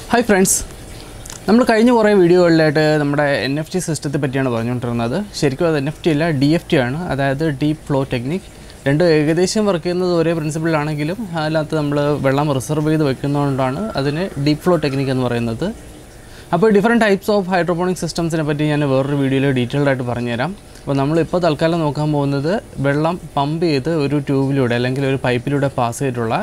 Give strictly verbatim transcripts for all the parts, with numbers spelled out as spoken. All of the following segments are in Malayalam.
Hi friends, നമ്മൾ കഴിഞ്ഞ കുറേ വീഡിയോകളിലായിട്ട് നമ്മുടെ N F T സിസ്റ്റത്തെ പറ്റിയാണ് പറഞ്ഞുകൊണ്ടിരുന്നത്. ശരിക്കും അത് N F T അല്ല, D F T ആണ്, അതായത് ഡീപ്പ് ഫ്ലോ ടെക്നിക്. രണ്ട് ഏകദേശം വർക്ക് ചെയ്യുന്നത് ഒരേ പ്രിൻസിപ്പിളാണെങ്കിലും അതിനകത്ത് നമ്മൾ വെള്ളം റിസർവ് ചെയ്ത് വെക്കുന്നതുകൊണ്ടാണ് അതിനെ ഡീപ്പ് ഫ്ലോ ടെക്നിക് എന്ന് പറയുന്നത്. അപ്പോൾ ഡിഫറെൻറ്റ് ടൈപ്സ് ഓഫ് ഹൈഡ്രോപോണിക് സിസ്റ്റംസിനെ പറ്റി ഞാൻ വേറൊരു വീഡിയോയിൽ ഡീറ്റെയിൽഡ് ആയിട്ട് പറഞ്ഞുതരാം. അപ്പോൾ നമ്മളിപ്പോൾ തൽക്കാലം നോക്കാൻ പോകുന്നത് വെള്ളം പമ്പ് ചെയ്ത് ഒരു ട്യൂബിലൂടെ അല്ലെങ്കിൽ ഒരു പൈപ്പിലൂടെ പാസ് ചെയ്തിട്ടുള്ള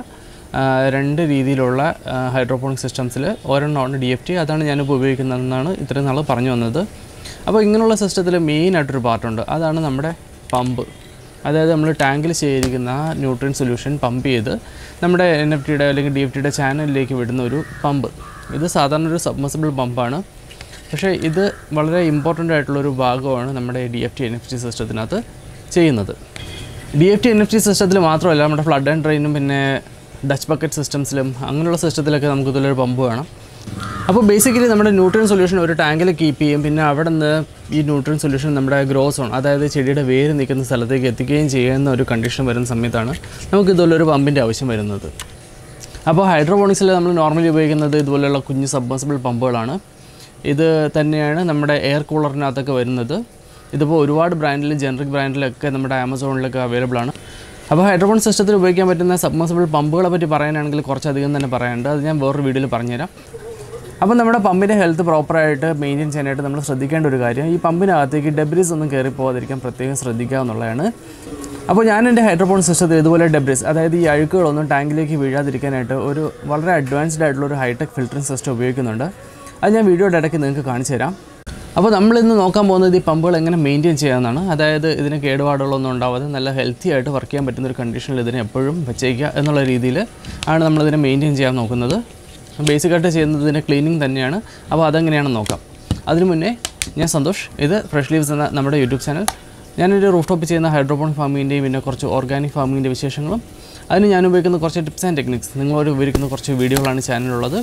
രണ്ട് രീതിയിലുള്ള ഹൈഡ്രോപോണിക് സിസ്റ്റംസിൽ ഒരെണ്ണമാണ് ഡി എഫ് ടി. അതാണ് ഞാനിപ്പോൾ ഉപയോഗിക്കുന്നതെന്നാണ് ഇത്രയും നാൾ പറഞ്ഞു വന്നത്. അപ്പോൾ ഇങ്ങനെയുള്ള സിസ്റ്റത്തിൽ മെയിനായിട്ടൊരു പാർട്ടുണ്ട്, അതാണ് നമ്മുടെ പമ്പ്. അതായത് നമ്മൾ ടാങ്കിൽ ശേഖരിക്കുന്ന ന്യൂട്രിയൻ സൊല്യൂഷൻ പമ്പ് ചെയ്ത് നമ്മുടെ എൻ എഫ് ടിയുടെ അല്ലെങ്കിൽ ഡി എഫ് ടിയുടെ ചാനലിലേക്ക് വിടുന്ന ഒരു പമ്പ്. ഇത് സാധാരണ ഒരു സബ്മർസിബിൾ പമ്പാണ്, പക്ഷേ ഇത് വളരെ ഇമ്പോർട്ടൻ്റ് ആയിട്ടുള്ളൊരു ഭാഗമാണ് നമ്മുടെ D F T N F T സിസ്റ്റത്തിനകത്ത് ചെയ്യുന്നത്. D F T N F T സിസ്റ്റത്തിൽ മാത്രമല്ല, നമ്മുടെ ഫ്ലഡ് ആൻഡ് ഡ്രെയിനും പിന്നെ ഡച്ച് ബക്കറ്റ് സിസ്റ്റംസിലും അങ്ങനെയുള്ള സിസ്റ്റത്തിലൊക്കെ നമുക്ക് ഇതുള്ളൊരു പമ്പ് വേണം. അപ്പോൾ ബേസിക്കലി നമ്മുടെ ന്യൂട്രിയൻ സൊല്യൂഷൻ ഒരു ടാങ്കിൽ കീപ്പ് ചെയ്യും, പിന്നെ അവിടെ നിന്ന് ഈ ന്യൂട്രിയൻ സൊല്യൂഷൻ നമ്മുടെ ഗ്രോ സോൺ, അതായത് ചെടിയുടെ വേര് നിൽക്കുന്ന സ്ഥലത്തേക്ക് എത്തിക്കുകയും ചെയ്യുന്ന ഒരു കണ്ടീഷൻ വരുന്ന സമയത്താണ് നമുക്ക് ഇതുപോലൊരു പമ്പിൻ്റെ ആവശ്യം വരുന്നത്. അപ്പോൾ ഹൈഡ്രോപോണിക്സിൽ നമ്മൾ നോർമലി ഉപയോഗിക്കുന്നത് ഇതുപോലെയുള്ള കുഞ്ഞ് സബ്മർസിബിൾ പമ്പുകളാണ്. ഇത് തന്നെയാണ് നമ്മുടെ എയർ കൂളറിനകത്തൊക്കെ വരുന്നത്. ഇതിപ്പോൾ ഒരുപാട് ബ്രാൻഡിലും ജനറിക് ബ്രാൻഡിലൊക്കെ നമ്മുടെ ആമസോണിലൊക്കെ അവൈലബിൾ ആണ്. അപ്പോൾ ഹൈഡ്രോപോണിക് സിസ്റ്റത്തിൽ ഉപയോഗിക്കാൻ പറ്റുന്ന സബ്മർസിബിൾ പമ്പുകളെ പറ്റി പറയാനാണെങ്കിൽ കുറച്ചധികം തന്നെ പറയാനുണ്ട്, അത് ഞാൻ വേറൊരു വീഡിയോയിൽ പറഞ്ഞുതരാം. അപ്പോൾ നമ്മുടെ പമ്പിൻ്റെ ഹെൽത്ത് പ്രോപ്പറായിട്ട് മെയിൻറ്റെയിൻ ചെയ്യാനായിട്ട് നമ്മൾ ശ്രദ്ധിക്കേണ്ട ഒരു കാര്യം, ഈ പമ്പിനകത്തേക്ക് ഡെബ്രീസ് ഒന്നും കയറി പോകാതിരിക്കാൻ പ്രത്യേകം ശ്രദ്ധിക്കുക എന്നുള്ളതാണ്. അപ്പോൾ ഞാൻ എൻ്റെ ഹൈഡ്രോപോണിക് സിസ്റ്റത്തിൽ ഇതുപോലെ ഡെബ്രീസ്, അതായത് ഈ അഴുക്കുകളൊന്നും ടാങ്കിലേക്ക് വീഴാതിരിക്കാനായിട്ട് ഒരു വളരെ അഡ്വാൻസ്ഡ് ആയിട്ടുള്ള ഒരു ഹൈടെക് ഫിൽറ്ററിംഗ് സിസ്റ്റം ഉപയോഗിക്കുന്നുണ്ട്. അത് ഞാൻ വീഡിയോയുടെ ഇടയ്ക്ക് നിങ്ങൾക്ക് കാണിച്ചു തരാം. അപ്പോൾ നമ്മളിന്ന് നോക്കാൻ പോകുന്നത് ഈ പമ്പുകൾ എങ്ങനെ മെയിൻറ്റെയിൻ ചെയ്യാമെന്നാണ്. അതായത് ഇതിന് കേടുപാടുകളൊന്നും ഉണ്ടാവാതെ നല്ല ഹെൽത്തി ആയിട്ട് വർക്ക് ചെയ്യാൻ പറ്റുന്ന ഒരു കണ്ടീഷനിൽ ഇതിനെ എപ്പോഴും വെച്ചേക്കുക എന്നുള്ള രീതിയിൽ ആണ് നമ്മളിതിനെ മെയിൻറ്റെയിൻ ചെയ്യാൻ നോക്കുന്നത്. ബേസിക്കായിട്ട് ചെയ്യുന്നത് ഇതിൻ്റെ ക്ലീനിങ് തന്നെയാണ്. അപ്പോൾ അതെങ്ങനെയാണെന്ന് നോക്കാം. അതിനു മുന്നേ ഞാൻ സന്തോഷ്, ഇത് ഫ്രഷ് ലീവ്സ് എന്ന നമ്മുടെ യൂട്യൂബ് ചാനൽ. ഞാനൊരു റൂഫ് ടോപ്പ് ചെയ്യുന്ന ഹൈഡ്രോപോണിക് ഫാമിങ്ങിൻ്റെയും പിന്നെ കുറച്ച് ഓർഗാനിക് ഫാമിങ്ങിൻ്റെ വിശേഷങ്ങളും അതിന് ഞാൻ ഉപയോഗിക്കുന്ന കുറച്ച് ടിപ്സ് ആൻഡ് ടെക്നിക്സ് നിങ്ങളോട് ഉപയോഗിക്കുന്ന കുറച്ച് വീഡിയോകളാണ് ചാനലുള്ളത്.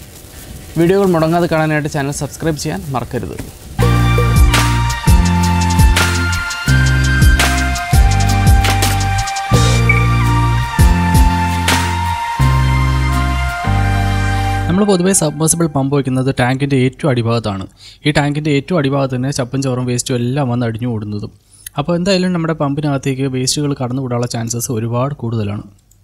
വീഡിയോകൾ മുടങ്ങാതെ കാണാനായിട്ട് ചാനൽ സബ്സ്ക്രൈബ് ചെയ്യാൻ മറക്കരുത്. നമ്മൾ പൊതുവേ സബ്മർസിബിൾ പമ്പ് വയ്ക്കുന്നത് ടാങ്കിൻ്റെ ഏറ്റവും അടിഭാഗത്താണ്. ഈ ടാങ്കിൻ്റെ ഏറ്റവും അടിഭാഗത്ത് തന്നെ ചപ്പും ചോറും വേസ്റ്റും എല്ലാം വന്ന് അടിഞ്ഞു കൂടുന്നതും. അപ്പോൾ എന്തായാലും നമ്മുടെ പമ്പിനകത്തേക്ക് വേസ്റ്റുകൾ കടന്നു വിടാനുള്ള ചാൻസസ് ഒരുപാട് കൂടുതലാണ്.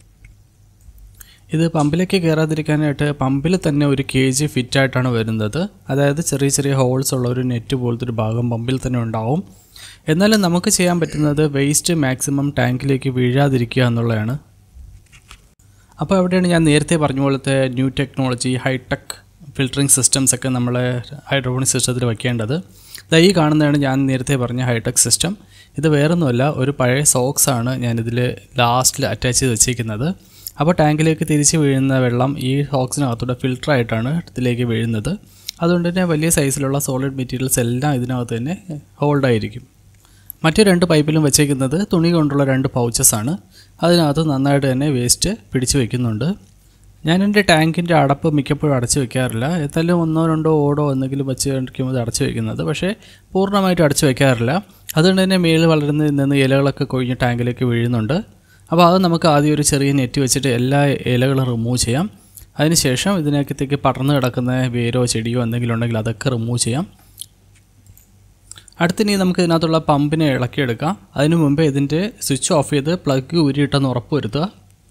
ഇത് പമ്പിലേക്ക് കയറാതിരിക്കാനായിട്ട് പമ്പിൽ തന്നെ ഒരു കേജ് ഫിറ്റായിട്ടാണ് വരുന്നത്. അതായത് ചെറിയ ചെറിയ ഹോൾസ് ഉള്ള ഒരു നെറ്റ് പോലത്തെ ഒരു ഭാഗം പമ്പിൽ തന്നെ ഉണ്ടാവും. എന്നാലും നമുക്ക് ചെയ്യാൻ പറ്റുന്നത് വേസ്റ്റ് മാക്സിമം ടാങ്കിലേക്ക് വീഴാതിരിക്കുക എന്നുള്ളതാണ്. അപ്പോൾ അവിടെയാണ് ഞാൻ നേരത്തെ പറഞ്ഞ പോലത്തെ new technology hi tech filtering systems ഒക്കെ നമ്മൾ ഹൈഡ്രോപോണിക് സിസ്റ്റത്തിൽ വയ്ക്കേണ്ടത്. ഈ കാണുന്നതാണ് ഞാൻ നേരത്തെ പറഞ്ഞ ഹൈടെക് സിസ്റ്റം. ഇത് വേറൊന്നുമല്ല, ഒരു പഴയ സോക്സാണ് ഞാനിതിൽ ലാസ്റ്റിൽ അറ്റാച്ച് ചെയ്ത് വെച്ചിരിക്കുന്നത്. അപ്പോൾ ടാങ്കിലേക്ക് തിരിച്ച് വീഴുന്ന വെള്ളം ഈ സോക്സിനകത്തൂടെ ഫിൽറ്ററായിട്ടാണ് ഇതിലേക്ക് വീഴുന്നത്. അതുകൊണ്ട് തന്നെ വലിയ സൈസിലുള്ള സോളിഡ് മെറ്റീരിയൽസ് എല്ലാം ഇതിനകത്ത് തന്നെ ഹോൾഡായിരിക്കും. മറ്റു രണ്ട് പൈപ്പിലും വെച്ചേക്കുന്നത് തുണി കൊണ്ടുള്ള രണ്ട് പൗച്ചസാണ്. അതിനകത്ത് നന്നായിട്ട് തന്നെ വേസ്റ്റ് പിടിച്ച് വയ്ക്കുന്നുണ്ട്. ഞാൻ എൻ്റെ ടാങ്കിൻ്റെ അടപ്പ് മിക്കപ്പോഴും അടച്ചു വയ്ക്കാറില്ല. എന്തായാലും ഒന്നോ രണ്ടോ ഓടോ എന്തെങ്കിലും വെച്ച് കഴിക്കുമ്പോൾ അടച്ചു വയ്ക്കുന്നത്, പക്ഷേ പൂർണ്ണമായിട്ട് അടച്ചു വയ്ക്കാറില്ല. അതുകൊണ്ട് തന്നെ മേളിൽ വളരുന്നതിൽ നിന്ന് ഇലകളൊക്കെ കൊഴിഞ്ഞ് ടാങ്കിലേക്ക് വീഴുന്നുണ്ട്. അപ്പോൾ അത് നമുക്ക് ആദ്യം ഒരു ചെറിയ നെറ്റ് വെച്ചിട്ട് എല്ലാ ഇലകളും റിമൂവ് ചെയ്യാം. അതിനുശേഷം ഇതിനകത്തേക്ക് പടർന്ന് കിടക്കുന്ന വേരോ ചെടിയോ എന്തെങ്കിലും ഉണ്ടെങ്കിൽ അതൊക്കെ റിമൂവ് ചെയ്യാം. അടുത്തിനി നമുക്ക് ഇതിനകത്തുള്ള പമ്പിനെ ഇളക്കിയെടുക്കാം. അതിനു മുമ്പ് ഇതിൻ്റെ സ്വിച്ച് ഓഫ് ചെയ്ത് പ്ലഗ് ഊരിയിട്ടെന്ന് ഉറപ്പ് വരുത്തുക.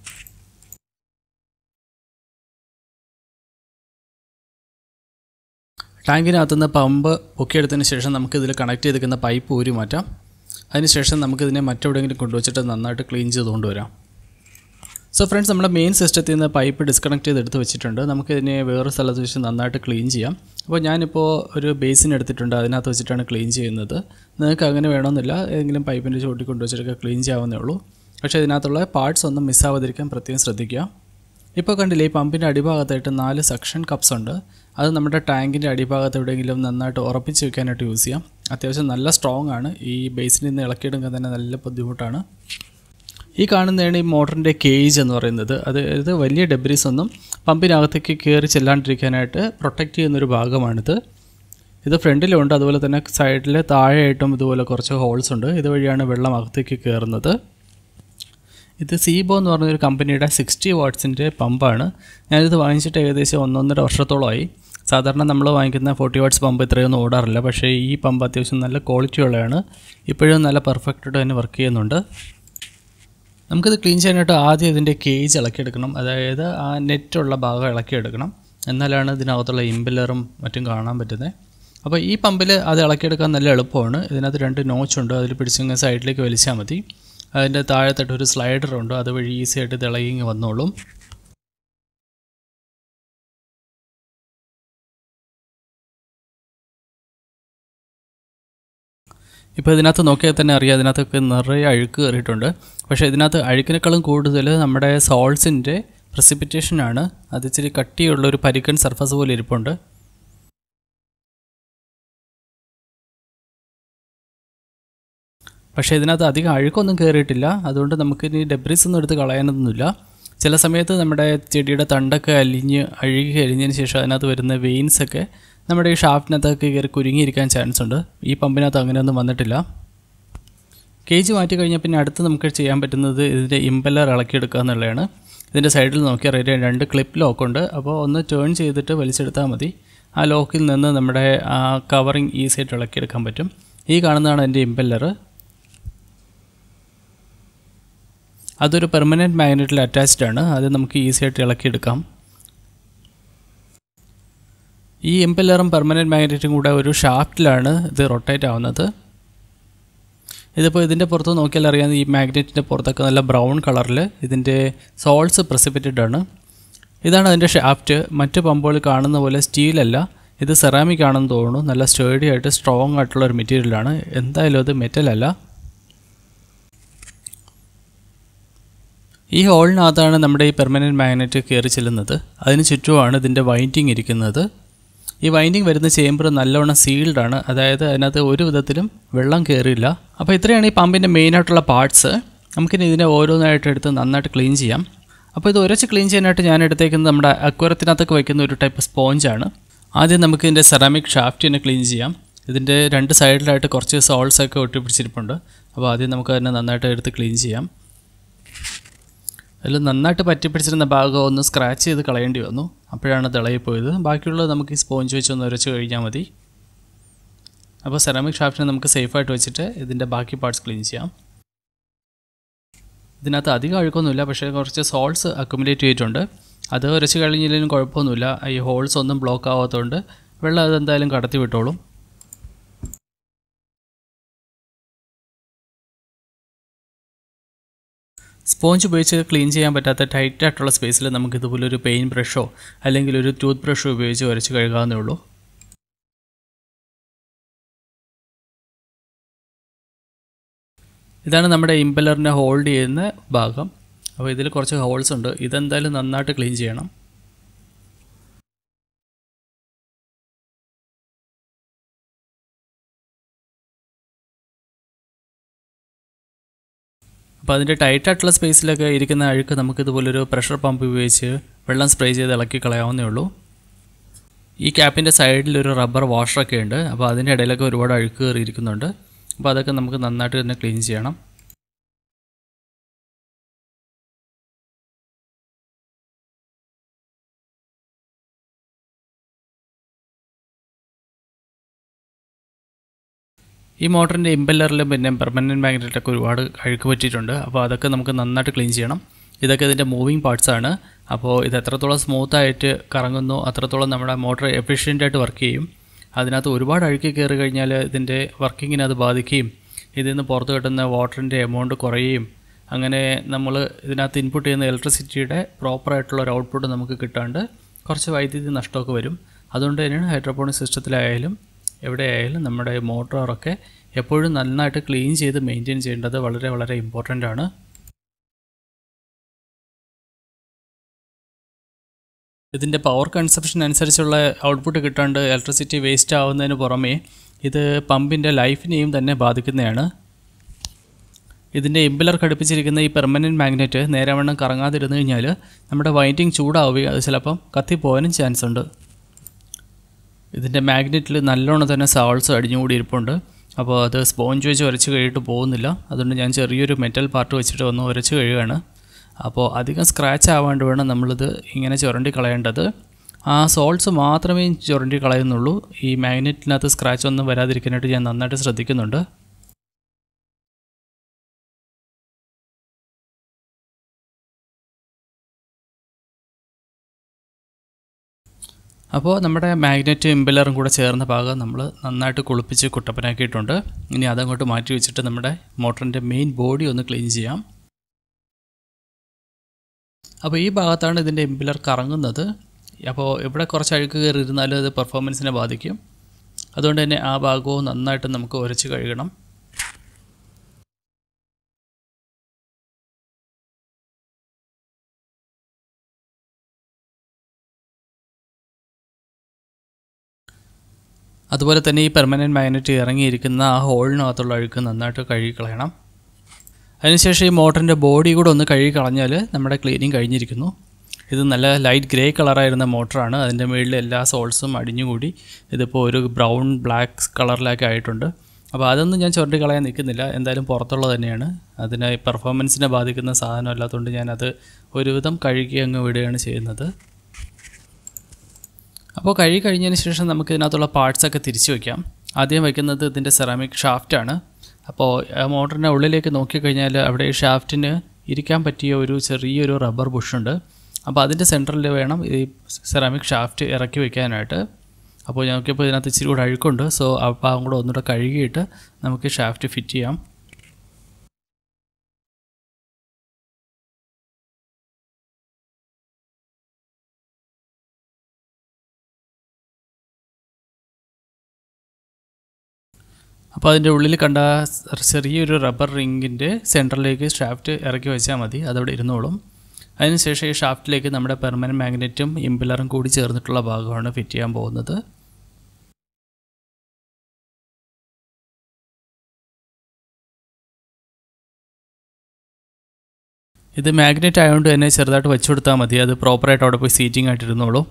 ടാങ്കിനകത്തുനിന്ന് പമ്പ് പൊക്കിയെടുത്തതിന് ശേഷം നമുക്കിതിൽ കണക്ട് ചെയ്തിരിക്കുന്ന പൈപ്പ് ഊരി മാറ്റാം. അതിനുശേഷം നമുക്കിതിനെ മറ്റെവിടെയെങ്കിലും കൊണ്ടുവച്ചിട്ട് നന്നായിട്ട് ക്ലീൻ ചെയ്തുകൊണ്ട് വരാം. സോ ഫ്രണ്ട്സ്, നമ്മുടെ മെയിൻ സിസ്റ്റത്തിൽ നിന്ന് പൈപ്പ് ഡിസ്കണക്ട് ചെയ്തെടുത്ത് വെച്ചിട്ടുണ്ട്. നമുക്കിതിനെ വേറെ സ്ഥലത്ത് വെച്ച് നന്നായിട്ട് ക്ലീൻ ചെയ്യാം. അപ്പോൾ ഞാനിപ്പോൾ ഒരു ബേസിൻ എടുത്തിട്ടുണ്ട്, അതിനകത്ത് വെച്ചിട്ടാണ് ക്ലീൻ ചെയ്യുന്നത്. നിങ്ങൾക്ക് അങ്ങനെ വേണമെന്നില്ല, ഏതെങ്കിലും പൈപ്പിൻ്റെ ചോട്ടി കൊണ്ടുവച്ചിട്ടൊക്കെ ക്ലീൻ ചെയ്യാവുന്നേ ഉള്ളൂ. പക്ഷേ ഇതിനകത്തുള്ള പാർട്സ് ഒന്നും മിസ്സാവാതിരിക്കാൻ പ്രത്യേകം ശ്രദ്ധിക്കുക. ഇപ്പോൾ കണ്ടില്ലേ, ഈ പമ്പിൻ്റെ അടിഭാഗത്തായിട്ട് നാല് സക്ഷൻ കപ്സ് ഉണ്ട്. അത് നമ്മുടെ ടാങ്കിൻ്റെ അടിഭാഗത്ത് എവിടെയെങ്കിലും നന്നായിട്ട് ഉറപ്പിച്ച് വയ്ക്കാനായിട്ട് യൂസ് ചെയ്യാം. അത്യാവശ്യം നല്ല സ്ട്രോങ് ആണ്. ഈ ബേസിൽ നിന്ന് ഇളക്കിയെടുക്കാൻ തന്നെ നല്ല ബുദ്ധിമുട്ടാണ്. ഈ കാണുന്നതാണ് ഈ മോട്ടറിൻ്റെ കേജ് എന്ന് പറയുന്നത്. അതായത് വലിയ ഡെബ്രീസ് ഒന്നും പമ്പിനകത്തേക്ക് കയറി ചെല്ലാണ്ടിരിക്കാനായിട്ട് പ്രൊട്ടക്റ്റ് ചെയ്യുന്നൊരു ഭാഗമാണിത്. ഇത് ഫ്രണ്ടിലുണ്ട്, അതുപോലെ തന്നെ സൈഡിൽ താഴെയായിട്ടും ഇതുപോലെ കുറച്ച് ഹോൾസ് ഉണ്ട്. ഇതുവഴിയാണ് വെള്ളം അകത്തേക്ക് കയറുന്നത്. ഇത് സീബോ എന്ന് പറഞ്ഞൊരു കമ്പനിയുടെ സിക്സ്റ്റി വാട്ട്സിൻ്റെ പമ്പാണ്. ഞാനിത് വാങ്ങിച്ചിട്ട് ഏകദേശം ഒന്നൊന്നര വർഷത്തോളമായി. സാധാരണ നമ്മൾ വാങ്ങിക്കുന്ന ഫോർട്ടി വാട്ട്സ് പമ്പ് ഇത്രയൊന്നും ഓടാറില്ല. പക്ഷേ ഈ പമ്പ് അത്യാവശ്യം നല്ല ക്വാളിറ്റി ഉള്ളതാണ്. ഇപ്പോഴും നല്ല പെർഫെക്റ്റായിട്ട് തന്നെ വർക്ക് ചെയ്യുന്നുണ്ട്. നമുക്കിത് ക്ലീൻ ചെയ്യാനായിട്ട് ആദ്യം ഇതിൻ്റെ കേജ് ഇളക്കിയെടുക്കണം. അതായത് ആ നെറ്റുള്ള ഭാഗം ഇളക്കിയെടുക്കണം. എന്നാലാണ് ഇതിനകത്തുള്ള ഇമ്പല്ലറും മറ്റും കാണാൻ പറ്റുന്നത്. അപ്പോൾ ഈ പമ്പിൽ അത് ഇളക്കിയെടുക്കാൻ നല്ല എളുപ്പമാണ്. ഇതിനകത്ത് രണ്ട് നോച്ചുണ്ട്. അതിൽ പിടിച്ചിങ്ങനെ സൈഡിലേക്ക് വലിച്ചാൽ മതി. അതിൻ്റെ താഴത്തായിട്ട് ഒരു സ്ലൈഡറുണ്ട്. അതുവഴി ഈസി ആയിട്ട് ഇത് ഇളകി വന്നോളും. ഇപ്പോൾ ഇതിനകത്ത് നോക്കിയാൽ തന്നെ അറിയാം, ഇതിനകത്തൊക്കെ നിറയെ അഴുക്ക് കയറിയിട്ടുണ്ട്. പക്ഷേ ഇതിനകത്ത് അഴുക്കിനേക്കാളും കൂടുതൽ നമ്മുടെ സോൾസിൻ്റെ പ്രസിപ്പിറ്റേഷനാണ്. അത് ഇച്ചിരി കട്ടിയുള്ളൊരു പരിക്കൻ സർഫസ് പോലെ ഇരിപ്പുണ്ട്. പക്ഷേ ഇതിനകത്ത് അധികം അഴുക്കൊന്നും കയറിയിട്ടില്ല. അതുകൊണ്ട് നമുക്കിനി ഡെബ്രീസ് ഒന്നും എടുത്ത് കളയാനൊന്നുമില്ല. ചില സമയത്ത് നമ്മുടെ ചെടിയുടെ തണ്ടൊക്കെ അലിഞ്ഞ് അഴുകി കഴിഞ്ഞതിന് ശേഷം അതിനകത്ത് വരുന്ന വെയിൻസൊക്കെ നമ്മുടെ ഈ ഷാഫ്റ്റിനകത്തൊക്കെ കയറി കുരുങ്ങിയിരിക്കാൻ ചാൻസ് ഉണ്ട്. ഈ പമ്പിനകത്ത് അങ്ങനെയൊന്നും വന്നിട്ടില്ല. കേജ് മാറ്റി കഴിഞ്ഞാൽ പിന്നെ അടുത്ത് നമുക്ക് ചെയ്യാൻ പറ്റുന്നത് ഇതിൻ്റെ ഇമ്പല്ലർ ഇളക്കിയെടുക്കുക എന്നുള്ളതാണ്. ഇതിൻ്റെ സൈഡിൽ നോക്കിയാൽ അറിയാം, രണ്ട് ക്ലിപ്പ് ലോക്കുണ്ട്. അപ്പോൾ ഒന്ന് ടേൺ ചെയ്തിട്ട് വലിച്ചെടുത്താൽ മതി. ആ ലോക്കിൽ നിന്ന് നമ്മുടെ ആ കവറിങ് ഈസിയായിട്ട് ഇളക്കിയെടുക്കാൻ പറ്റും. ഈ കാണുന്നതാണ് എൻ്റെ ഇമ്പല്ലർ. അതൊരു പെർമനൻറ്റ് മാഗ്നറ്റിൽ അറ്റാച്ച്ഡ് ആണ്. അത് നമുക്ക് ഈസിയായിട്ട് ഇളക്കിയെടുക്കാം. ഈ ഇമ്പല്ലറും പെർമനൻറ്റ് മാഗ്നറ്റും കൂടെ ഒരു ഷാഫ്റ്റിലാണ് ഇത് റൊട്ടേറ്റ് ആവുന്നത്. ഇതിപ്പോൾ ഇതിൻ്റെ പുറത്ത് നോക്കിയാൽ അറിയാം, ഈ മാഗ്നറ്റിൻ്റെ പുറത്തൊക്കെ നല്ല ബ്രൗൺ കളറിൽ ഇതിൻ്റെ സോൾസ് പ്രസിപ്പിറ്റഡ് ആണ്. ഇതാണ് അതിൻ്റെ ഷാഫ്റ്റ്. മറ്റ് പമ്പുകൾ കാണുന്ന പോലെ സ്റ്റീലല്ല, ഇത് സെറാമിക് ആണെന്ന് തോന്നുന്നു. നല്ല സ്റ്റേഡി ആയിട്ട് സ്ട്രോങ് ആയിട്ടുള്ള ഒരു മെറ്റീരിയലാണ്. എന്തായാലും അത് മെറ്റലല്ല. ഈ ഹോളിനകത്താണ് നമ്മുടെ ഈ പെർമനൻറ്റ് മാഗ്നറ്റ് കയറി ചെല്ലുന്നത്. അതിന് ചുറ്റുമാണ് ഇതിൻ്റെ വൈൻഡിങ് ഇരിക്കുന്നത്. ഈ വൈൻഡിങ് വരുന്ന ചേമ്പർ നല്ലവണ്ണം സീൽഡാണ്. അതായത് അതിനകത്ത് ഒരു വിധത്തിലും വെള്ളം കയറില്ല. അപ്പോൾ ഇത്രയാണ് ഈ പമ്പിൻ്റെ മെയിനായിട്ടുള്ള പാർട്സ്. നമുക്കിനി ഇതിനെ ഓരോന്നായിട്ട് എടുത്ത് നന്നായിട്ട് ക്ലീൻ ചെയ്യാം. അപ്പോൾ ഇത് ഉരച്ച് ക്ലീൻ ചെയ്യാനായിട്ട് ഞാൻ എടുത്തേക്കുന്നത് നമ്മുടെ അക്വറത്തിനകത്തൊക്കെ വയ്ക്കുന്ന ഒരു ടൈപ്പ് സ്പോഞ്ചാണ്. ആദ്യം നമുക്ക് ഇതിൻ്റെ സെറാമിക് ഷാഫ്റ്റിനെ ക്ലീൻ ചെയ്യാം. ഇതിൻ്റെ രണ്ട് സൈഡിലായിട്ട് കുറച്ച് സോൾസൊക്കെ ഒട്ടിപ്പിടിച്ചിരിപ്പുണ്ട്. അപ്പോൾ ആദ്യം നമുക്ക് അതിനെ നന്നായിട്ട് എടുത്ത് ക്ലീൻ ചെയ്യാം. അതിൽ നന്നായിട്ട് പറ്റിപ്പിടിച്ചിരുന്ന ഭാഗം ഒന്ന് സ്ക്രാച്ച് ചെയ്ത് കളയേണ്ടി വന്നു. അപ്പോഴാണ് തിളയിപ്പോയത്. ബാക്കിയുള്ളത് നമുക്ക് ഈ സ്പോഞ്ച് വെച്ച് ഒന്ന് ഉരച്ച് കഴിഞ്ഞാൽ മതി. അപ്പോൾ സെറാമിക് ഷാഫ്റ്റിനെ നമുക്ക് സേഫായിട്ട് വെച്ചിട്ട് ഇതിൻ്റെ ബാക്കി പാർട്സ് ക്ലീൻ ചെയ്യാം. ഇതിനകത്ത് അധികം അഴുക്കൊന്നുമില്ല. പക്ഷേ കുറച്ച് സോൾട്സ് അക്യുമുലേറ്റ് ചെയ്തിട്ടുണ്ട്. അത് ഉരച്ച് കഴിഞ്ഞില്ലെങ്കിലും കുഴപ്പമൊന്നുമില്ല. ഈ ഹോൾസ് ഒന്നും ബ്ലോക്ക് ആവാത്തതുകൊണ്ട് വെള്ളം അതെന്തായാലും കടത്തി വിട്ടോളും. സ്പോഞ്ച് ഉപയോഗിച്ച് ക്ലീൻ ചെയ്യാൻ പറ്റാത്ത ടൈറ്റായിട്ടുള്ള സ്പേസിൽ നമുക്ക് ഇതുപോലെ ഒരു പെയിൻറ്റ് ബ്രഷോ അല്ലെങ്കിൽ ഒരു ടൂത്ത് ബ്രഷോ ഉപയോഗിച്ച് ഉരച്ച് കഴുകാവുന്നേ ഉള്ളൂ. ഇതാണ് നമ്മുടെ ഇമ്പല്ലറിനെ ഹോൾഡ് ചെയ്യുന്ന ഭാഗം. അപ്പോൾ ഇതിൽ കുറച്ച് ഹോൾസ് ഉണ്ട്. ഇതെന്തായാലും നന്നായിട്ട് ക്ലീൻ ചെയ്യണം. അപ്പോൾ അതിൻ്റെ ടൈറ്റായിട്ടുള്ള സ്പേസിലൊക്കെ ഇരിക്കുന്ന അഴുക്ക് നമുക്കിതുപോലൊരു പ്രഷർ പമ്പ് ഉപയോഗിച്ച് വെള്ളം സ്പ്രേ ചെയ്ത് ഇളക്കി കളയാവുന്നേ ഉള്ളൂ. ഈ ക്യാപ്പിൻ്റെ സൈഡിലൊരു റബ്ബർ വാഷറൊക്കെ ഉണ്ട്. അപ്പോൾ അതിൻ്റെ ഇടയിലൊക്കെ ഒരുപാട് അഴുക്ക് കയറിയിരിക്കുന്നുണ്ട്. അപ്പോൾ അതൊക്കെ നമുക്ക് നന്നായിട്ട് തന്നെ ക്ലീൻ ചെയ്യണം. ഈ മോട്ടറിൻ്റെ ഇമ്പല്ലറിലും പിന്നെ പെർമനൻറ്റ് മാഗ്നറ്റിലൊക്കെ ഒരുപാട് അഴുക്ക് പറ്റിയിട്ടുണ്ട്. അപ്പോൾ അതൊക്കെ നമുക്ക് നന്നായിട്ട് ക്ലീൻ ചെയ്യണം. ഇതൊക്കെ ഇതിൻ്റെ മൂവിങ് പാർട്സാണ്. അപ്പോൾ ഇത് എത്രത്തോളം സ്മൂത്തായിട്ട് കറങ്ങുന്നു അത്രത്തോളം നമ്മുടെ മോട്ടർ എഫിഷ്യൻ്റായിട്ട് വർക്ക് ചെയ്യും. അതിനകത്ത് ഒരുപാട് അഴുക്ക് കയറി കഴിഞ്ഞാൽ ഇതിൻ്റെ വർക്കിങ്ങിനെ അത് ബാധിക്കുകയും ഇതിൽ നിന്ന് പുറത്ത് കിട്ടുന്ന വാട്ടറിൻ്റെ എമൗണ്ട് കുറയുകയും അങ്ങനെ നമ്മൾ ഇതിനകത്ത് ഇൻപുട്ട് ചെയ്യുന്ന ഇലക്ട്രിസിറ്റിയുടെ പ്രോപ്പറായിട്ടുള്ള ഒരു ഔട്ട്പുട്ട് നമുക്ക് കിട്ടാണ്ട് കുറച്ച് വൈദ്യുതി നഷ്ടമൊക്കെ വരും. അതുകൊണ്ട് തന്നെയാണ് ഹൈഡ്രോപോണിക് സിസ്റ്റത്തിലായാലും എവിടെയായാലും നമ്മുടെ മോട്ടോറൊക്കെ എപ്പോഴും നന്നായിട്ട് ക്ലീൻ ചെയ്ത് മെയിൻറ്റെയിൻ ചെയ്യേണ്ടത് വളരെ വളരെ ഇമ്പോർട്ടൻ്റ് ആണ്. ഇതിൻ്റെ പവർ കൺസപ്ഷൻ അനുസരിച്ചുള്ള ഔട്ട്പുട്ട് കിട്ടാണ്ട് ഇലക്ട്രിസിറ്റി വേസ്റ്റ് ആവുന്നതിന് പുറമേ ഇത് പമ്പിൻ്റെ ലൈഫിനെയും തന്നെ ബാധിക്കുന്നതാണ്. ഇതിൻ്റെ ഇമ്പല്ലർ ഘടിപ്പിച്ചിരിക്കുന്ന ഈ പെർമനൻറ്റ് മാഗ്നറ്റ് നേരവണ്ണം കറങ്ങാതിരുന്നു കഴിഞ്ഞാൽ നമ്മുടെ വൈൻഡിങ് ചൂടാവുകയും അത് ചിലപ്പം കത്തിപ്പോകാനും ചാൻസ് ഉണ്ട്. ഇതിൻ്റെ മാഗ്നറ്റിൽ നല്ലോണം തന്നെ സോൾസ് അടിഞ്ഞുകൂടി ഇരിപ്പുണ്ട്. അപ്പോൾ അത് സ്പോഞ്ച് വെച്ച് ഉരച്ച് കഴിയിട്ട് പോകുന്നില്ല. അതുകൊണ്ട് ഞാൻ ചെറിയൊരു മെറ്റൽ പാർട്ട് വെച്ചിട്ട് ഒന്ന് ഉരച്ച് കഴിയുകയാണ്. അപ്പോൾ അധികം സ്ക്രാച്ച് ആവാണ്ട് വേണം നമ്മളിത് ഇങ്ങനെ ചുരണ്ടി കളയേണ്ടത്. ആ സോൾട്സ് മാത്രമേ ചുരണ്ടി കളയുന്നുള്ളൂ. ഈ മാഗ്നറ്റിനകത്ത് സ്ക്രാച്ച് ഒന്നും വരാതിരിക്കാനായിട്ട് ഞാൻ നന്നായിട്ട് ശ്രദ്ധിക്കുന്നുണ്ട്. അപ്പോൾ നമ്മുടെ മാഗ്നറ്റും ഇമ്പലറും കൂടെ ചേർന്ന ഭാഗം നമ്മൾ നന്നായിട്ട് കുളിപ്പിച്ച് കുട്ടപ്പനാക്കിയിട്ടുണ്ട്. ഇനി അതങ്ങോട്ട് മാറ്റി വെച്ചിട്ട് നമ്മുടെ മോട്ടറിൻ്റെ മെയിൻ ബോഡി ഒന്ന് ക്ലീൻ ചെയ്യാം. അപ്പോൾ ഈ ഭാഗത്താണ് ഇതിൻ്റെ ഇമ്പലർ കറങ്ങുന്നത്. അപ്പോൾ ഇവിടെ കുറച്ച് അഴുക്ക് കയറിയിരുന്നാലും അത് പെർഫോമൻസിനെ ബാധിക്കും. അതുകൊണ്ട് തന്നെ ആ ഭാഗവും നന്നായിട്ട് നമുക്ക് ഉരച്ച് കഴുകണം. അതുപോലെ തന്നെ ഈ പെർമനൻറ്റ് മാഗ്നറ്റ് ഇറങ്ങിയിരിക്കുന്ന ആ ഹോളിനകത്തുള്ള അഴുക്ക് നന്നായിട്ട് കഴുകി കളയണം. അതിനുശേഷം ഈ മോട്ടറിൻ്റെ ബോഡി കൂടെ ഒന്ന് കഴുകി കളഞ്ഞാൽ നമ്മുടെ ക്ലീനിങ് കഴിഞ്ഞിരിക്കുന്നു. ഇത് നല്ല ലൈറ്റ് ഗ്രേ കളറായിരുന്ന മോട്ടറാണ്. അതിൻ്റെ മുകളിൽ എല്ലാ സോൾസും അടിഞ്ഞുകൂടി ഇതിപ്പോൾ ഒരു ബ്രൗൺ ബ്ലാക്ക് കളറിലൊക്കെ ആയിട്ടുണ്ട്. അപ്പോൾ അതൊന്നും ഞാൻ ചുരണ്ടി കളയാൻ നിൽക്കുന്നില്ല. എന്തായാലും പുറത്തുള്ളത് തന്നെയാണ്. അതിനെ പെർഫോമൻസിനെ ബാധിക്കുന്ന സാധനം അല്ലാത്തതുകൊണ്ട് ഞാനത് ഒരുവിധം കഴുകി അങ്ങ് വിടുകയാണ് ചെയ്യുന്നത്. അപ്പോൾ കഴുകി കഴിഞ്ഞതിന് ശേഷം നമുക്ക് ഇതിനകത്തുള്ള പാർട്സൊക്കെ തിരിച്ചു വയ്ക്കാം. ആദ്യം വയ്ക്കുന്നത് ഇതിൻ്റെ സെറാമിക് ഷാഫ്റ്റാണ്. അപ്പോൾ മോട്ടറിൻ്റെ ഉള്ളിലേക്ക് നോക്കിക്കഴിഞ്ഞാൽ അവിടെ ഈ ഷാഫ്റ്റിന് ഇരിക്കാൻ പറ്റിയ ഒരു ചെറിയൊരു റബ്ബർ ബുഷുണ്ട്. അപ്പോൾ അതിൻ്റെ സെൻറ്ററിൽ വേണം ഈ സെറാമിക് ഷാഫ്റ്റ് ഇറക്കി വയ്ക്കാനായിട്ട്. അപ്പോൾ നോക്കിയപ്പോൾ ഇതിനകത്ത് ഇച്ചിരി കൂടെ അഴുക്കുണ്ട്. സോ അപ്പോൾ അതും കൂടെ ഒന്നുകൂടെ കഴുകിയിട്ട് നമുക്ക് ഷാഫ്റ്റ് ഫിറ്റ് ചെയ്യാം. അപ്പോൾ അതിൻ്റെ ഉള്ളിൽ കണ്ട ചെറിയൊരു റബ്ബർ റിങ്ങിൻ്റെ സെൻറ്ററിലേക്ക് ഷാഫ്റ്റ് ഇറക്കി വെച്ചാൽ മതി. അതവിടെ ഇരുന്നോളും. അതിനുശേഷം ഈ ഷാഫ്റ്റിലേക്ക് നമ്മുടെ പെർമനൻറ്റ് മാഗ്നറ്റും ഇമ്പലറും കൂടി ചേർന്നിട്ടുള്ള ഭാഗമാണ് ഫിറ്റ് ചെയ്യാൻ പോകുന്നത്. ഇത് മാഗ്നറ്റ് ആയതുകൊണ്ട് തന്നെ ചെറുതായിട്ട് വെച്ചു കൊടുത്താൽ മതി. അത് പ്രോപ്പറായിട്ട് അവിടെ പോയി സീറ്റിംഗ് ആയിട്ടിരുന്നോളൂ.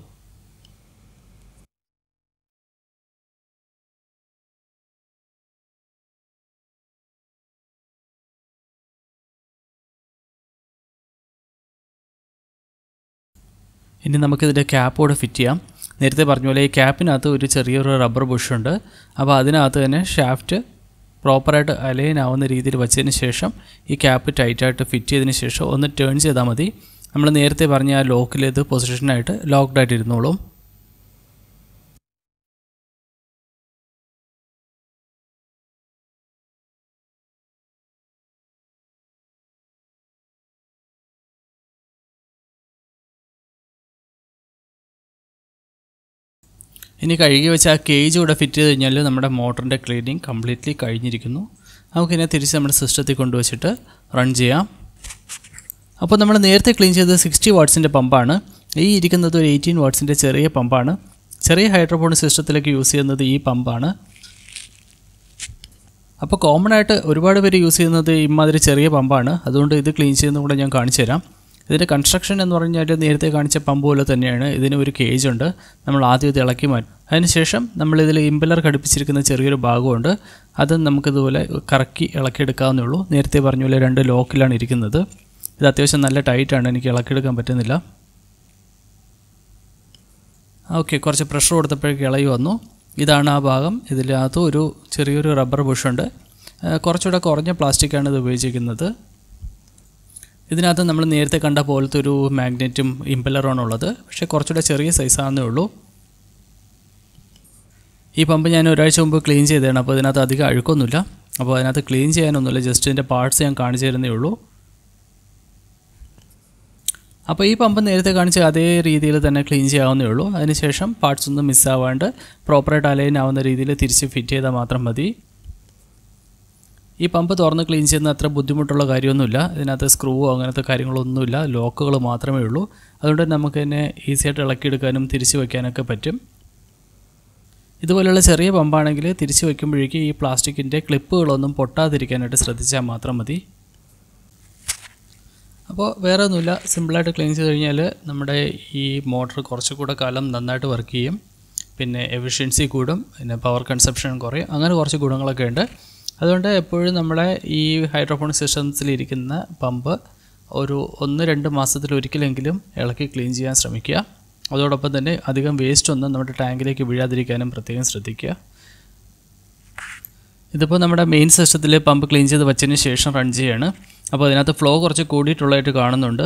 ഇനി നമുക്കിതിൻ്റെ ക്യാപ്പ് കൂടെ ഫിറ്റ് ചെയ്യാം. നേരത്തെ പറഞ്ഞ പോലെ ഈ ക്യാപ്പിനകത്ത് ഒരു ചെറിയൊരു റബ്ബർ ബുഷുണ്ട്. അപ്പോൾ അതിനകത്ത് തന്നെ ഷാഫ്റ്റ് പ്രോപ്പറായിട്ട് അലൈൻ ആവുന്ന രീതിയിൽ വെച്ചതിന് ശേഷം ഈ ക്യാപ്പ് ടൈറ്റായിട്ട് ഫിറ്റ് ചെയ്തതിന് ശേഷം ഒന്ന് ടേൺ ചെയ്താൽ മതി. നമ്മൾ നേരത്തെ പറഞ്ഞ ആ ലോക്കിൽ ഇത് പൊസിഷനായിട്ട് ലോക്ക്ഡായിട്ട് ഇരുന്നോളും. ഇനി കഴുകി വെച്ച് ആ കേജ് കൂടെ ഫിറ്റ് ചെയ്ത് കഴിഞ്ഞാൽ നമ്മുടെ മോട്ടറിൻ്റെ ക്ലീനിങ് കംപ്ലീറ്റ്ലി കഴിഞ്ഞിരിക്കുന്നു. നമുക്കിതിനെ തിരിച്ച് നമ്മുടെ സിസ്റ്റത്തിൽ കൊണ്ടുവച്ചിട്ട് റൺ ചെയ്യാം. അപ്പോൾ നമ്മൾ നേരത്തെ ക്ലീൻ ചെയ്തത് സിക്സ്റ്റി വാട്ട്സിൻ്റെ പമ്പാണ്. ഈ ഇരിക്കുന്നത് ഒരു എയ്റ്റീൻ വാട്ട്സിൻ്റെ ചെറിയ പമ്പാണ്. ചെറിയ ഹൈഡ്രോപോണിക് സിസ്റ്റത്തിലേക്ക് യൂസ് ചെയ്യുന്നത് ഈ പമ്പാണ്. അപ്പോൾ കോമൺ ആയിട്ട് ഒരുപാട് പേര് യൂസ് ചെയ്യുന്നത് ഇമാതിരി ചെറിയ പമ്പാണ്. അതുകൊണ്ട് ഇത് ക്ലീൻ ചെയ്യുന്നത് കൂടെ ഞാൻ കാണിച്ചു തരാം. ഇതിൻ്റെ കൺസ്ട്രക്ഷൻ എന്ന് പറഞ്ഞാൽ നേരത്തെ കാണിച്ച പമ്പ് പോലെ തന്നെയാണ്. ഇതിന് ഒരു കേജ് ഉണ്ട്. നമ്മൾ ആദ്യം ഇത് ഇളക്കി മാറ്റും. അതിനുശേഷം നമ്മളിതിൽ ഇമ്പലർ ഘടിപ്പിച്ചിരിക്കുന്ന ചെറിയൊരു ഭാഗമുണ്ട്. അത് നമുക്കിതുപോലെ കറക്കി ഇളക്കിയെടുക്കാവുന്നേ ഉള്ളൂ. നേരത്തെ പറഞ്ഞ പോലെ രണ്ട് ലോക്കിലാണ് ഇരിക്കുന്നത്. ഇത് അത്യാവശ്യം നല്ല ടൈറ്റാണ്. എനിക്ക് ഇളക്കിയെടുക്കാൻ പറ്റുന്നില്ല. ഓക്കെ, കുറച്ച് പ്രഷർ കൊടുത്തപ്പോഴേക്ക് ഇളകി വന്നു. ഇതാണ് ആ ഭാഗം. ഇതിനകത്ത് ഒരു ചെറിയൊരു റബ്ബർ ബുഷുണ്ട്. കുറച്ചുകൂടെ കുറഞ്ഞ പ്ലാസ്റ്റിക്കാണ് ഇത് ഉപയോഗിച്ചിരിക്കുന്നത്. ഇതിനകത്ത് നമ്മൾ നേരത്തെ കണ്ട പോലത്തെ ഒരു മാഗ്നറ്റും ഇമ്പലറാണ് ഉള്ളത്. പക്ഷേ കുറച്ചുകൂടെ ചെറിയ സൈസാണെന്നേ ഉള്ളൂ. ഈ പമ്പ് ഞാൻ ഒരാഴ്ച മുമ്പ് ക്ലീൻ ചെയ്തതാണ്. അപ്പോൾ ഇതിനകത്ത് അധികം അഴുക്കൊന്നുമില്ല. അപ്പോൾ അതിനകത്ത് ക്ലീൻ ചെയ്യാനൊന്നുമില്ല. ജസ്റ്റ് ഇതിൻ്റെ പാർട്സ് ഞാൻ കാണിച്ചു തരുന്നേ ഉള്ളൂ. അപ്പോൾ ഈ പമ്പ് നേരത്തെ കാണിച്ച അതേ രീതിയിൽ തന്നെ ക്ലീൻ ചെയ്യാവുന്നേ ഉള്ളൂ. അതിനുശേഷം പാർട്സ് ഒന്നും മിസ്സാവാണ്ട് പ്രോപ്പറായിട്ട് അലൈൻ ആവുന്ന രീതിയിൽ തിരിച്ച് ഫിറ്റ് ചെയ്താൽ മാത്രം മതി. ഈ പമ്പ് തുറന്ന് ക്ലീൻ ചെയ്യുന്ന അത്ര ബുദ്ധിമുട്ടുള്ള കാര്യമൊന്നുമില്ല. ഇതിനകത്ത് സ്ക്രൂവോ അങ്ങനത്തെ കാര്യങ്ങളൊന്നുമില്ല. ലോക്കുകൾ മാത്രമേ ഉള്ളൂ. അതുകൊണ്ട് നമുക്ക് തന്നെ ഈസിയായിട്ട് ഇളക്കിയെടുക്കാനും തിരിച്ച് വയ്ക്കാനൊക്കെ പറ്റും. ഇതുപോലെയുള്ള ചെറിയ പമ്പാണെങ്കിൽ തിരിച്ച് വയ്ക്കുമ്പോഴേക്ക് ഈ പ്ലാസ്റ്റിക്കിൻ്റെ ക്ലിപ്പുകളൊന്നും പൊട്ടാതിരിക്കാനായിട്ട് ശ്രദ്ധിച്ചാൽ മാത്രം മതി. അപ്പോൾ വേറെ ഒന്നുമില്ല. സിമ്പിളായിട്ട് ക്ലീൻ ചെയ്ത് കഴിഞ്ഞാൽ നമ്മുടെ ഈ മോട്ടർ കുറച്ചുകൂടെ കാലം നന്നായിട്ട് വർക്ക് ചെയ്യും. പിന്നെ എഫിഷ്യൻസി കൂടും, പിന്നെ പവർ കൺസപ്ഷൻ കുറയും, അങ്ങനെ കുറച്ച് ഗുണങ്ങളൊക്കെ ഉണ്ട്. അതുകൊണ്ട് എപ്പോഴും നമ്മുടെ ഈ ഹൈഡ്രോപോണിക് സിസ്റ്റംസിലിരിക്കുന്ന പമ്പ് ഒരു ഒന്ന് രണ്ട് മാസത്തിലൊരിക്കലെങ്കിലും ഇളക്കി ക്ലീൻ ചെയ്യാൻ ശ്രമിക്കുക. അതോടൊപ്പം തന്നെ അധികം വേസ്റ്റ് ഒന്നും നമ്മുടെ ടാങ്കിലേക്ക് വീഴാതിരിക്കാനും പ്രത്യേകം ശ്രദ്ധിക്കുക. ഇതിപ്പോൾ നമ്മുടെ മെയിൻ സിസ്റ്റത്തിൽ പമ്പ് ക്ലീൻ ചെയ്ത് വച്ചതിന് ശേഷം റൺ ചെയ്യാണ്. അപ്പോൾ അതിനകത്ത് ഫ്ലോ കുറച്ച് കൂടിയിട്ടുള്ളതായിട്ട് കാണുന്നുണ്ട്.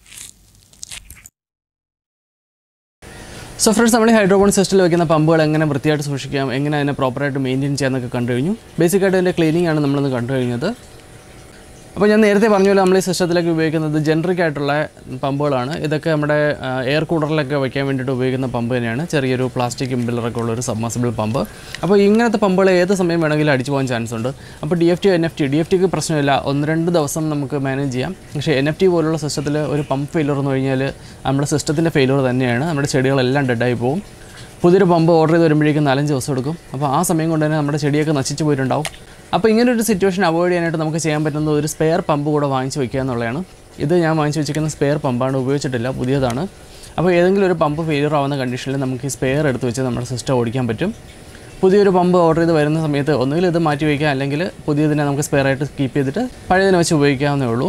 സോ ഫ്രണ്ട്സ്, നമ്മൾ ഈ ഹൈഡ്രോപോണിക് സിസ്റ്റത്തിൽ വയ്ക്കുന്ന പമ്പുകൾ എങ്ങനെ വൃത്തിയായിട്ട് സൂക്ഷിക്കാം, എങ്ങനെ അതിനെ പ്രോപ്പറായിട്ട് മെയിൻറ്റെയിൻ ചെയ്യാമെന്നൊക്കെ കണ്ടു കഴിഞ്ഞു. ബേസിക്കായിട്ട് അതിൻ്റെ ക്ലീനിങ് ആണ് നമ്മളിന്ന് കണ്ടു കഴിഞ്ഞത്. അപ്പോൾ ഞാൻ നേരത്തെ പറഞ്ഞ പോലെ നമ്മൾ ഈ സിസ്റ്റത്തിലേക്ക് ഉപയോഗിക്കുന്നത് ജനറിക് ആയിട്ടുള്ള പമ്പുകളാണ്. ഇതൊക്കെ നമ്മുടെ എയർ കൂളറിലൊക്കെ വയ്ക്കാൻ വേണ്ടിയിട്ട് ഉപയോഗിക്കുന്ന പമ്പ് തന്നെയാണ്. ചെറിയൊരു പ്ലാസ്റ്റിക് ഇമ്പില്ലറൊക്കെ ഉള്ളൊരു സബ്മർസിബിൾ പമ്പ്. അപ്പോൾ ഇങ്ങനത്തെ പമ്പുകൾ ഏത് സമയം വേണമെങ്കിലും അടിച്ചു പോകാൻ ചാൻസ് ഉണ്ട്. അപ്പോൾ D F T N F T D F ടിക്ക് പ്രശ്നമില്ല, ഒന്ന് രണ്ട് ദിവസം നമുക്ക് മാനേജ് ചെയ്യാം. പക്ഷേ എൻ എഫ് ടി പോലുള്ള സിസ്റ്റത്തിൽ ഒരു പമ്പ് ഫെയിലർ എന്ന് കഴിഞ്ഞാൽ നമ്മുടെ സിസ്റ്റത്തിൻ്റെ ഫെയിലർ തന്നെയാണ്. നമ്മുടെ ചെടികളെല്ലാം ഡെഡായി പോകും. പുതിയൊരു പമ്പ് ഓർഡർ ചെയ്ത് വരുമ്പോഴേക്കും നാലഞ്ച് ദിവസം എടുക്കും. അപ്പോൾ ആ സമയം കൊണ്ട് തന്നെ നമ്മുടെ ചെടിയൊക്കെ നശിച്ചു പോയിട്ടുണ്ടാവും. അപ്പോൾ ഇങ്ങനൊരു സിറ്റുവേഷൻ അവോയ്ഡ് ചെയ്യാനായിട്ട് നമുക്ക് ചെയ്യാൻ പറ്റുന്നത് ഒരു സ്പെയർ പമ്പ് കൂടെ വാങ്ങിച്ച് വയ്ക്കുക എന്നുള്ളതാണ്. ഇത് ഞാൻ വാങ്ങിച്ച് വെച്ചിരിക്കുന്ന സ്പെയർ പമ്പാണ്, ഉപയോഗിച്ചിട്ടില്ല, പുതിയതാണ്. അപ്പോൾ ഏതെങ്കിലും ഒരു പമ്പ് ഫെയിലിയർ ആവുന്ന കണ്ടീഷനിൽ നമുക്ക് ഈ സ്പെയർ എടുത്ത് വെച്ച് നമ്മുടെ സിസ്റ്റം ഓടിക്കാൻ പറ്റും. പുതിയൊരു പമ്പ് ഓർഡർ ചെയ്ത് വരുന്ന സമയത്ത് ഒന്നുകിൽ ഇത് മാറ്റി വയ്ക്കുക, അല്ലെങ്കിൽ പുതിയതിനെ നമുക്ക് സ്പെയർ ആയിട്ട് കീപ്പ് ചെയ്തിട്ട് പഴയതിനെ വെച്ച് ഉപയോഗിക്കാവുന്നേ ഉള്ളൂ.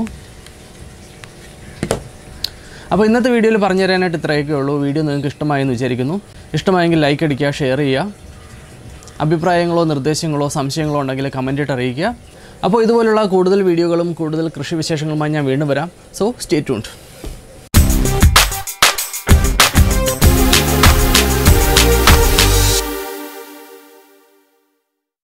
അപ്പോൾ ഇന്നത്തെ വീഡിയോയിൽ പറഞ്ഞു തരാനായിട്ട് ഇത്രയൊക്കെ ഉള്ളൂ. വീഡിയോ നിങ്ങൾക്ക് ഇഷ്ടമായെന്ന് വിചാരിക്കുന്നു. ഇഷ്ടമായെങ്കിൽ ലൈക്ക് അടിക്കുക, ഷെയർ ചെയ്യുക. അഭിപ്രായങ്ങളോ നിർദ്ദേശങ്ങളോ സംശയങ്ങളോ ഉണ്ടെങ്കിൽ കമൻ്റ് ഇട്ട് അറിയിക്കുക. അപ്പോൾ ഇതുപോലുള്ള കൂടുതൽ വീഡിയോകളും കൂടുതൽ കൃഷി വിശേഷങ്ങളുമായി ഞാൻ വീണ്ടും വരാം. So stay tuned.